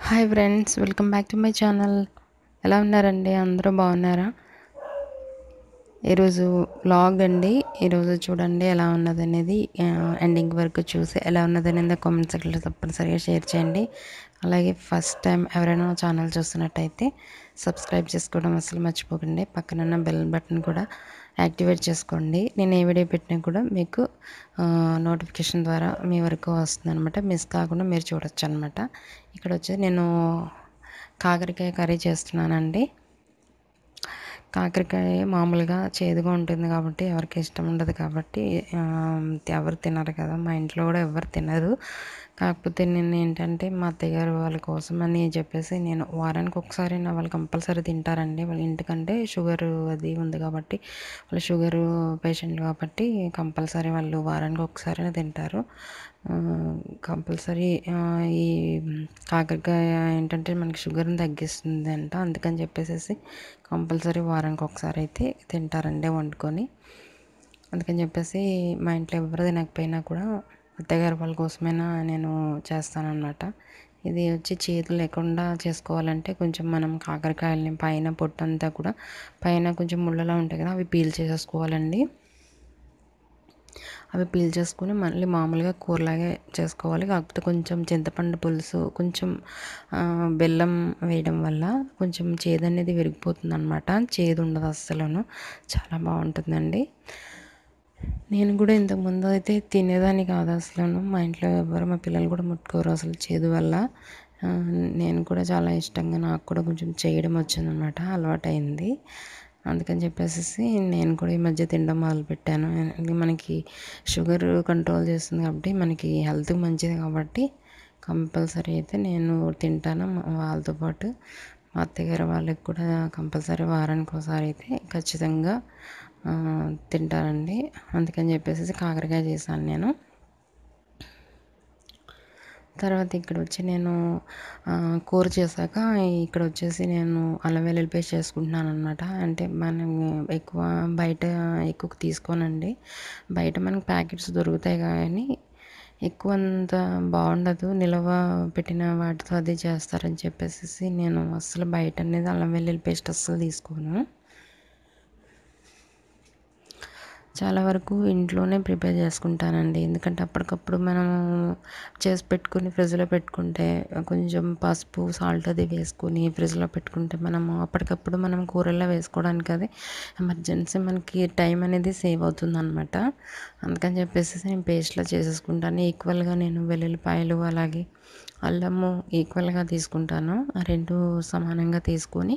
Hi friends, welcome back to my channel. ఎలా ఉన్నారండి? అందరూ బాగున్నారా? ఈరోజు వ్లాగ్ అండి. ఈరోజు చూడండి ఎలా ఉన్నదనేది, ఎండింగ్ వరకు చూసి ఎలా ఉన్నదనేది కామెంట్ సెక్షన్లో తప్పనిసరిగా షేర్ చేయండి. అలాగే ఫస్ట్ టైం ఎవరైనా ఛానల్ చూస్తున్నట్టయితే సబ్స్క్రైబ్ చేసుకోవడం అసలు మర్చిపోకండి. పక్కనున్న బెల్ బటన్ కూడా యాక్టివేట్ చేసుకోండి. నేను ఏ వీడియో పెట్టినా కూడా మీకు నోటిఫికేషన్ ద్వారా మీ వరకు వస్తుంది అనమాట. మిస్ కాకుండా మీరు చూడొచ్చు అనమాట. ఇక్కడ వచ్చేసి నేను కాకరకాయ కర్రీ చేస్తున్నానండి. కాకరకాయ మామూలుగా చేదుగా ఉంటుంది కాబట్టి ఎవరికి ఇష్టం ఉండదు కాబట్టి ఎవరు తినరు కదా. మా ఇంట్లో కూడా ఎవరు తినరు. కాకపోతే నేను ఏంటంటే మా అత్తయ్యగారు వాళ్ళ కోసం అని చెప్పేసి నేను వారానికి ఒకసారి వాళ్ళు కంపల్సరీ తింటారండి. వాళ్ళ ఇంటికంటే షుగర్ అది ఉంది కాబట్టి, వాళ్ళు షుగరు పేషెంట్ కాబట్టి కంపల్సరీ వాళ్ళు వారానికి ఒకసారి తింటారు. కంపల్సరీ ఈ కాకరకాయ ఏంటంటే మనకి షుగర్ని తగ్గిస్తుంది అంట. అందుకని చెప్పేసి కంపల్సరీ వారానికి ఒకసారి అయితే తింటారండి వండుకొని. అందుకని చెప్పేసి మా ఇంట్లో ఎవరు తినకపోయినా కూడా అత్తగారు వాళ్ళ కోసమైనా నేను చేస్తానన్నమాట. ఇది వచ్చి చేతులు లేకుండా చేసుకోవాలంటే కొంచెం మనం కాకరకాయలని పైన పొట్టంతా కూడా పైన కొంచెం ముళ్ళలా ఉంటాయి కదా, అవి పీల్ చేసేసుకోవాలండి. అవి పీల్ చేసుకుని మళ్ళీ మామూలుగా కూరలాగే చేసుకోవాలి. కాకపోతే కొంచెం చింతపండు పులుసు, కొంచెం బెల్లం వేయడం వల్ల కొంచెం చేదు అనేది విరిగిపోతుంది అనమాట. చేదు ఉండదు అస్సలును, చాలా బాగుంటుందండి. నేను కూడా ఇంతకుముందు అయితే తినేదాన్ని కాదు అసలు. మా ఇంట్లో ఎవరు, మా పిల్లలు కూడా ముట్టుకోరు అసలు చేదు వల్ల. నేను కూడా చాలా ఇష్టంగా నాకు కూడా కొంచెం చేయడం వచ్చిందనమాట, అలవాటైంది. అందుకని చెప్పేసి నేను కూడా ఈ మధ్య తినడం మొదలుపెట్టాను. ఇది మనకి షుగర్ కంట్రోల్ చేస్తుంది కాబట్టి మనకి హెల్త్ మంచిది కాబట్టి కంపల్సరీ అయితే నేను తింటాను. వాళ్ళతో పాటు మా అత్తగారు వాళ్ళకి కూడా కంపల్సరీ వారానికి ఒకసారి అయితే ఖచ్చితంగా తింటారండి. అందుకని చెప్పేసి కాకరకాయ చేశాను నేను. తర్వాత ఇక్కడ వచ్చి నేను కూర చేశాక ఇక్కడ వచ్చేసి నేను అల్లం వెల్లుల్లి పేస్ట్ చేసుకుంటున్నాను అనమాట. అంటే మనం ఎక్కువ బయట ఎక్కువ తీసుకోనండి. బయట మనకు ప్యాకెట్స్ దొరుకుతాయి కానీ ఎక్కువ అంత బాగుండదు. నిల్వ పెట్టిన వాటితో అది చేస్తారని చెప్పేసి నేను అస్సలు బయట అనేది అల్లం వెల్లుల్లి పేస్ట్ అస్సలు తీసుకోను. చాలా వరకు ఇంట్లోనే ప్రిపేర్ చేసుకుంటానండి. ఎందుకంటే అప్పటికప్పుడు మనం చేసి పెట్టుకుని ఫ్రిడ్జ్లో పెట్టుకుంటే కొంచెం పసుపు, సాల్ట్ అది వేసుకొని ఫ్రిడ్జ్లో పెట్టుకుంటే మనము అప్పటికప్పుడు మనం కూరల్లో వేసుకోవడానికి అది ఎమర్జెన్సీ మనకి టైం అనేది సేవ్ అవుతుంది అనమాట. అందుకని చెప్పేసి నేను పేస్ట్లో చేసేసుకుంటాను. ఈక్వల్గా నేను వెల్లుల్లిపాయలు అలాగే అల్లము ఈక్వల్గా తీసుకుంటాను. ఆ రెండు సమానంగా తీసుకొని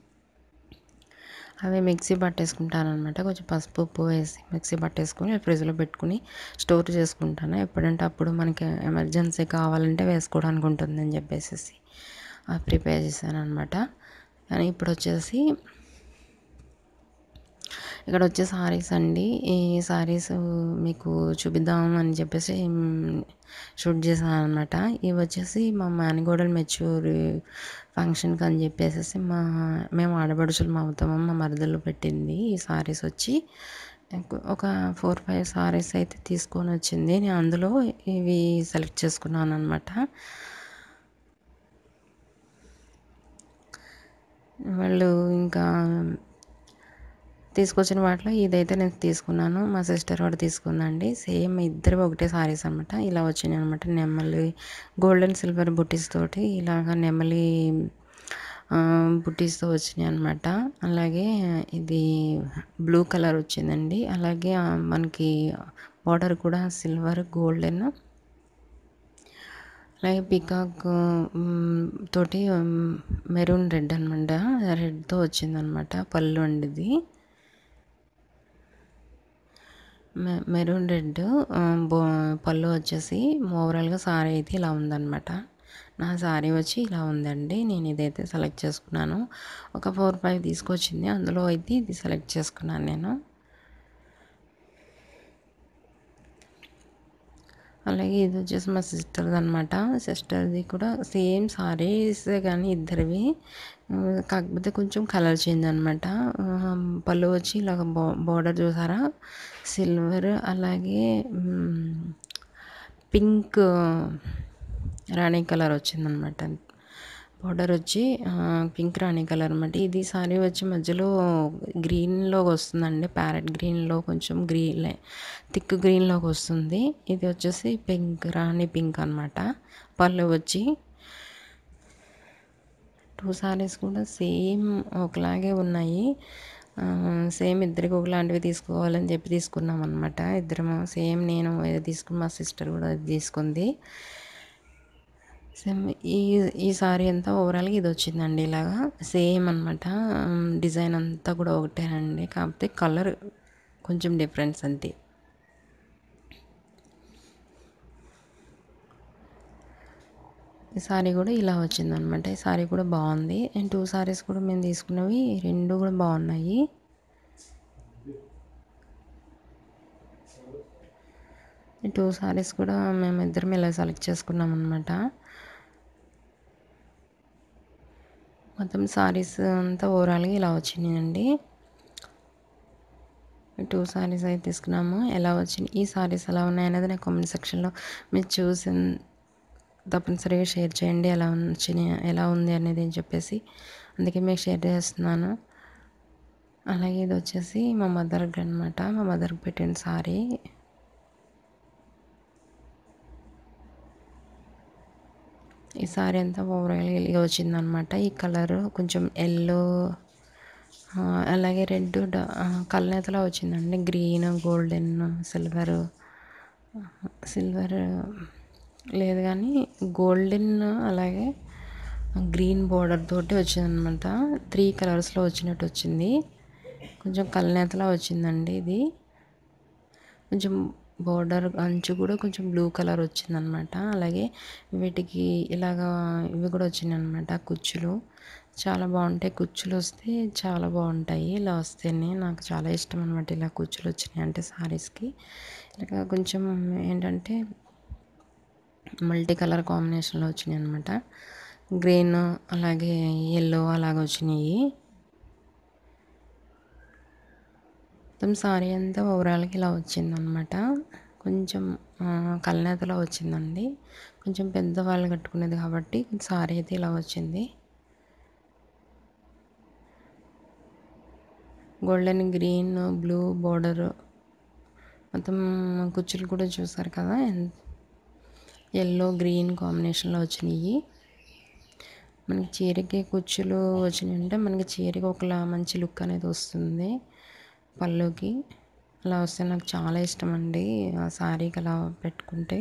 అవి మిక్సీ పట్టేసుకుంటాను అనమాట. కొంచెం పసుపు, ఉప్పు వేసి మిక్సీ పట్టేసుకొని ఫ్రిడ్జ్లో పెట్టుకుని స్టోర్ చేసుకుంటాను. ఎప్పుడంటే అప్పుడు మనకి ఎమర్జెన్సీ కావాలంటే వేసుకోవడానికి ఉంటుందని చెప్పేసి ప్రిపేర్ చేశాను అనమాట. కానీ ఇప్పుడు వచ్చేసి ఇక్కడ వచ్చే సారీస్ అండి. ఈ సారీస్ మీకు చూపిద్దాం అని చెప్పేసి షూట్ చేశాను అనమాట. ఇవి వచ్చేసి మా మేనగోడలు మెచ్యూర్ ఫంక్షన్కి అని చెప్పేసి మేము ఆడపడుచులు అవుతాము, మా మరదలు పెట్టింది ఈ సారీస్ వచ్చి. ఒక 4-5 సారీస్ అయితే తీసుకొని వచ్చింది. నేను అందులో ఇవి సెలెక్ట్ చేసుకున్నాను అనమాట. వాళ్ళు ఇంకా తీసుకొచ్చిన వాటిలో ఇదైతే నేను తీసుకున్నాను. మా సిస్టర్ కూడా తీసుకుందండి. సేమ్ ఇద్దరు ఒకటే సారీస్ అనమాట. ఇలా వచ్చినాయి అనమాట. నెమలి గోల్డ్ అండ్ సిల్వర్ బుట్టీస్ తోటి ఇలాగ నెమలి బుట్టీస్తో వచ్చినాయి అనమాట. అలాగే ఇది బ్లూ కలర్ వచ్చిందండి. అలాగే మనకి బార్డర్ కూడా సిల్వర్, గోల్డెన్, అలాగే పీకాక్ తోటి మెరూన్ రెడ్ అనమాట. రెడ్తో వచ్చిందనమాట పళ్ళు అండి. ఇది మెరూన్ రెడ్ పళ్ళు వచ్చేసి ఓవరాల్గా సారీ అయితే ఇలా ఉందన్నమాట. నా సారీ వచ్చి ఇలా ఉందండి. నేను ఇదైతే సెలెక్ట్ చేసుకున్నాను. ఒక 4-5 తీసుకొచ్చింది, అందులో అయితే ఇది సెలెక్ట్ చేసుకున్నాను నేను. అలాగే ఇది వచ్చేసి మా సిస్టర్ది అనమాట. సిస్టర్ది కూడా సేమ్ సారీస్ కానీ ఇద్దరివి, కాకపోతే కొంచెం కలర్ చేంజ్ అనమాట. పళ్ళు వచ్చి ఇలాగ బోర్డర్ చూసారా, సిల్వర్ అలాగే పింక్ రాణి కలర్ వచ్చిందనమాట. బార్డర్ వచ్చి పింక్ రాణి కలర్ అనమాట. ఇది సారీ వచ్చి మధ్యలో గ్రీన్‌లోకి వస్తుందండి. ప్యారెట్ గ్రీన్‌లో కొంచెం థిక్ గ్రీన్‌లోకి వస్తుంది. ఇది వచ్చేసి పింక్ రాణి పింక్ అనమాట. పళ్ళు వచ్చి 2 సారీస్ కూడా సేమ్ ఒకలాగే ఉన్నాయి. సేమ్ ఇద్దరికి ఒకలాంటివి తీసుకోవాలని చెప్పి తీసుకున్నాం అనమాట. ఇద్దరము సేమ్, నేను ఏది తీసుకుని మా సిస్టర్ కూడా అది తీసుకుంది. సేమ్ ఈ ఈ సారీ అంతా ఓవరాల్‌గా ఇది వచ్చిందండి ఇలాగా సేమ్ అనమాట. డిజైన్ అంతా కూడా ఒకటేనండి. కాకపోతే కలర్ కొంచెం డిఫరెన్స్ అంతే. ఈ సారీ కూడా ఇలా వచ్చిందనమాట. ఈ సారీ కూడా బాగుంది. అండ్ 2 సారీస్ కూడా మేము తీసుకున్నవి 2 కూడా బాగున్నాయి. ఈ 2 సారీస్ కూడా మేము ఇద్దరం ఇలా సెలెక్ట్ చేసుకున్నాం అనమాట. మొత్తం సారీస్ అంతా ఓవరాల్‌గా ఇలా వచ్చినాయండి. 2 సారీస్ అయితే తీసుకున్నాము. ఎలా వచ్చినాయి, ఈ సారీస్ ఎలా ఉన్నాయనేది నాకు కామెంట్ సెక్షన్‌లో మీరు చూసి తప్పనిసరిగా షేర్ చేయండి. ఎలా ఉంది అనేది అని చెప్పేసి. అందుకే మీకు షేర్ చేస్తున్నాను. అలాగే ఇది వచ్చేసి మా మదర్‌కి అనమాట. మా మదర్‌కి పెట్టిన సారీ. ఈ సారీ అంతా ఓవరాల్‌గా ఇలాగ వచ్చిందనమాట. ఈ కలరు కొంచెం యెల్లో, అలాగే రెడ్ కలనేతలా వచ్చిందండి. గ్రీన్, గోల్డెన్, సిల్వర్ లేదు కానీ గోల్డెన్, అలాగే గ్రీన్ బోర్డర్ తోటి వచ్చిందనమాట. 3 కలర్స్లో వచ్చినట్టు వచ్చింది. కొంచెం కలనేతలా వచ్చిందండి ఇది. కొంచెం బోర్డర్ అంచు కూడా కొంచెం బ్లూ కలర్ వచ్చిందనమాట. అలాగే వీటికి ఇలాగా ఇవి కూడా వచ్చినాయన్నమాట, కుచ్చులు. చాలా బాగుంటాయి. కుచ్చులు వస్తే చాలా బాగుంటాయి. ఇలా వస్తేనే నాకు చాలా ఇష్టం అనమాట. ఇలా కుచ్చులు వచ్చినాయి అంటే సారీస్కి. ఇలాగ కొంచెం ఏంటంటే మల్టీ కలర్ కాంబినేషన్లో వచ్చినాయి అనమాట. గ్రీన్ అలాగే యెల్లో అలాగ వచ్చినాయి. మొత్తం సారీ అంతా ఓవరాల్‌గా ఇలా వచ్చిందనమాట. కొంచెం కలనేతలో వచ్చిందండి. కొంచెం పెద్దవాళ్ళు కట్టుకునేది కాబట్టి సారీ అయితే ఇలా వచ్చింది. గోల్డెన్, గ్రీన్, బ్లూ బోర్డరు మొత్తం కుచ్చులు కూడా చూసారు కదా, యెల్లో గ్రీన్ కాంబినేషన్లో వచ్చినాయి. మనకి చీరకి కుచ్చులు వచ్చినాయి అంటే మనకి చీరకి ఒకలా మంచి లుక్ అనేది వస్తుంది. పళ్ళుకి అలా వస్తే నాకు చాలా ఇష్టం అండి. ఆ శారీకి అలా పెట్టుకుంటే.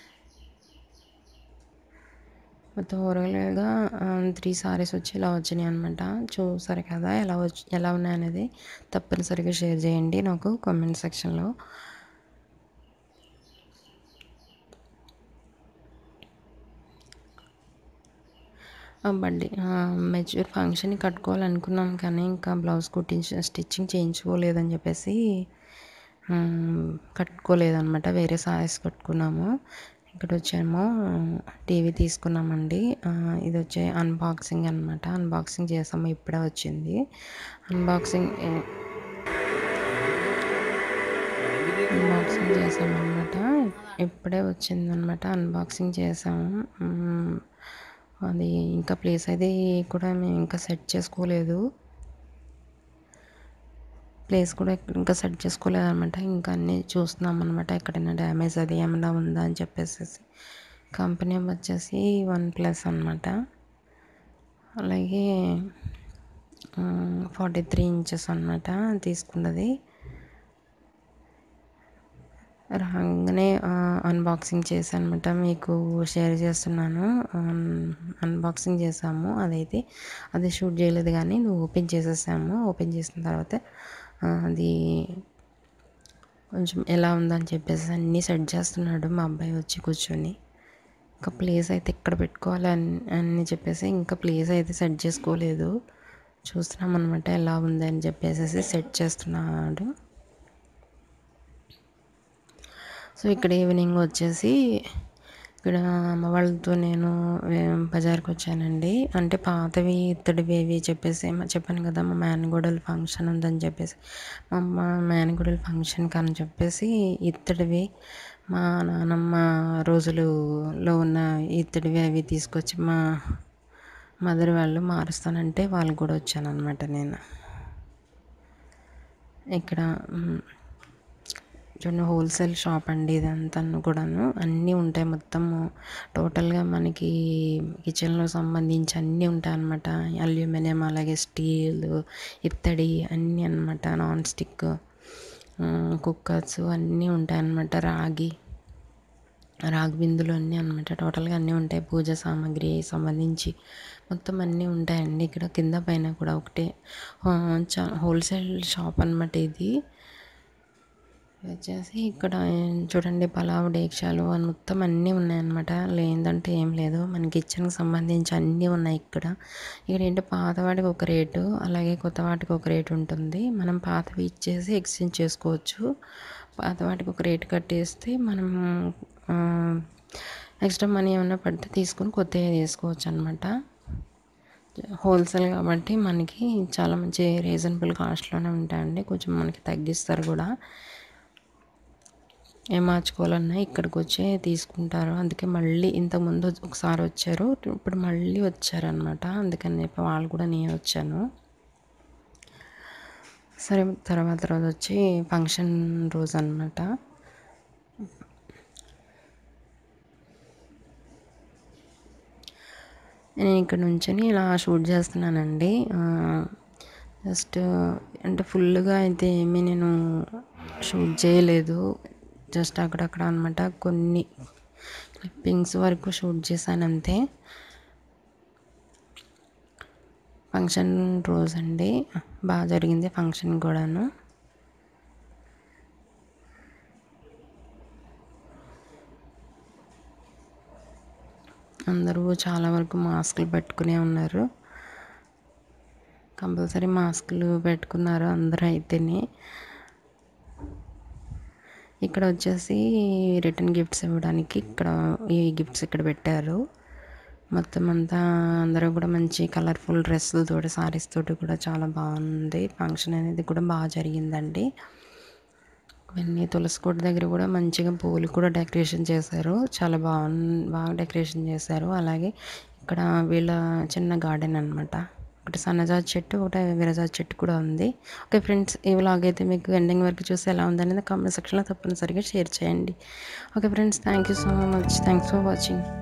మొత్తం ఓవరాల్‌గా 3 సారీస్ వచ్చి ఇలా వచ్చినాయి అనమాట. చూసారు కదా ఎలా ఉన్నాయనేది తప్పనిసరిగా షేర్ చేయండి నాకు కామెంట్ సెక్షన్‌లో. బర్త్డే మెచ్యూర్ ఫంక్షన్‌కి కట్టుకోవాలనుకున్నాం కానీ ఇంకా బ్లౌజ్ స్టిచ్చింగ్ చేయించుకోలేదని చెప్పేసి కట్టుకోలేదనమాట. వేరే సారీస్ కట్టుకున్నాము. ఇక్కడ వచ్చేమో టీవీ తీసుకున్నామండి. ఇది వచ్చే అన్బాక్సింగ్ అనమాట. అన్బాక్సింగ్ చేసాము, ఇప్పుడే వచ్చింది. అన్బాక్సింగ్ చేసామన్నమాట. ఇప్పుడే వచ్చిందనమాట. అన్బాక్సింగ్ చేసాము. అది ఇంకా ప్లేస్ అయితే కూడా మేము ఇంకా సెట్ చేసుకోలేదు. ప్లేస్ కూడా ఇంకా సెట్ చేసుకోలేదనమాట. ఇంకా అన్నీ చూస్తున్నాం అనమాట. ఎక్కడైనా డ్యామేజ్ అది ఏమైనా ఉందా అని చెప్పేసి. కంపెనీ వచ్చేసి OnePlus అనమాట. అలాగే 43 ఇంచెస్ అనమాట తీసుకున్నది. రాగానే అన్బాక్సింగ్ చేశాను అనమాట. మీకు షేర్ చేస్తున్నాను. అన్బాక్సింగ్ చేసాము. అది షూట్ చేయలేదు కానీ ఓపెన్ చేసేసాము. ఓపెన్ చేసిన తర్వాత అది కొంచెం ఎలా ఉందని చెప్పేసి అన్నీ సెట్ చేస్తున్నాడు మా అబ్బాయి వచ్చి కూర్చొని. ఇంకా ప్లేస్ అయితే ఎక్కడ పెట్టుకోవాలి అని చెప్పేసి ఇంకా ప్లేస్ అయితే సెట్ చేసుకోలేదు. చూస్తున్నాం అనమాట ఎలా ఉంది అని చెప్పేసి సెట్ చేస్తున్నాడు. సో ఇక్కడ ఈవినింగ్ వచ్చేసి ఇక్కడ అమ్మ వాళ్ళతో నేను బజార్కి వచ్చానండి. అంటే పాతవి ఇత్తడివి అవి చెప్పాను కదా, మా మేనగోడల ఫంక్షన్ ఉందని చెప్పేసి, మా మేనగోడల ఫంక్షన్కి అని చెప్పేసి ఇత్తడివి మా నానమ్మ రోజులలో ఉన్న ఇత్తడివి అవి తీసుకొచ్చి మా మదర్ వాళ్ళు మారుస్తానంటే వాళ్ళు కూడా వచ్చానన్నమాట నేను. ఇక్కడ చూడండి హోల్సేల్ షాప్ అండి ఇదంతా కూడాను. అన్నీ ఉంటాయి మొత్తము టోటల్గా మనకి కిచెన్లో సంబంధించి అన్నీ ఉంటాయి అన్నమాట. అల్యూమినియం అలాగే స్టీల్ ఇత్తడి అన్నీ అన్నమాట. నాన్ స్టిక్ కుక్కర్స్ అన్నీ ఉంటాయి అన్నమాట. రాగి బిందులు అన్నీ అన్నమాట. టోటల్గా అన్నీ ఉంటాయి. పూజ సామాగ్రి సంబంధించి మొత్తం అన్నీ ఉంటాయండి ఇక్కడ. కింద పైన కూడా ఒకటే హోల్సేల్ షాప్ అన్నమాట ఇది వచ్చేసి. ఇక్కడ చూడండి పలావ్ డేక్షాలు అని మొత్తం అన్నీ ఉన్నాయన్నమాట. లేదంటే ఏం లేదు. మన కిచెన్కి సంబంధించి అన్నీ ఉన్నాయి ఇక్కడ. ఇక్కడ ఏంటో పాత వాటికి ఒక రేటు అలాగే కొత్త వాటికి ఒక రేటు ఉంటుంది. మనం పాతవి ఇచ్చేసి ఎక్స్చేంజ్ చేసుకోవచ్చు. పాత వాటికి ఒక రేటు కట్టేస్తే మనం ఎక్స్ట్రా మనీ ఏమైనా పడితే తీసుకొని కొత్తవి తీసుకోవచ్చు అనమాట. హోల్సేల్ కాబట్టి మనకి చాలా మంచి రీజనబుల్ కాస్ట్లోనే ఉంటాయండి. కొంచెం మనకి తగ్గిస్తారు కూడా. ఏం మార్చుకోవాలన్నా ఇక్కడికి వచ్చి తీసుకుంటారు. అందుకే మళ్ళీ ఇంతకుముందు ఒకసారి వచ్చారు, ఇప్పుడు మళ్ళీ వచ్చారనమాట. అందుకని చెప్పి వాళ్ళు కూడా నేను వచ్చాను. సరే తర్వాత రోజు వచ్చి ఫంక్షన్ రోజు అనమాట. నేను ఇక్కడ నుంచొని ఇలా షూట్ చేస్తున్నానండి. జస్ట్ అంటే ఫుల్గా అయితే ఏమీ నేను షూట్ చేయలేదు. జస్ట్ అక్కడక్కడ అనమాట. కొన్ని క్లిప్పింగ్స్ వరకు షూట్ చేశాను అంతే. ఫంక్షన్ రోజు అండి, బాగా జరిగింది ఫంక్షన్ కూడాను. అందరూ చాలా వరకు మాస్కులు పెట్టుకునే ఉన్నారు. కంపల్సరీ మాస్కులు పెట్టుకున్నారు అందరూ అయితేనే. ఇక్కడ వచ్చేసి రిటర్న్ గిఫ్ట్స్ ఇవ్వడానికి ఇక్కడ ఈ గిఫ్ట్స్ ఇక్కడ పెట్టారు. మొత్తం అంతా అందరూ కూడా మంచి కలర్ఫుల్ డ్రెస్సులతోటి సారీస్ తోటి కూడా చాలా బాగుంది. ఫంక్షన్ అనేది కూడా బాగా జరిగిందండి. ఇవన్నీ తులసి కోట దగ్గర కూడా మంచిగా పూలు కూడా డెకరేషన్ చేశారు. చాలా బాగా డెకరేషన్ చేశారు. అలాగే ఇక్కడ వీళ్ళ చిన్న గార్డెన్ అనమాట. ఒకటి సన్నజాజి చెట్టు, ఒకటి విరజాజి చెట్టు కూడా ఉంది. ఓకే ఫ్రెండ్స్, ఈ వ్లాగ్ అయితే మీకు ఎండింగ్ వరకు చూసి ఎలా ఉందనేది కామెంట్ సెక్షన్లో తప్పనిసరిగా షేర్ చేయండి. Okay friends, thank you so much. Thanks for watching.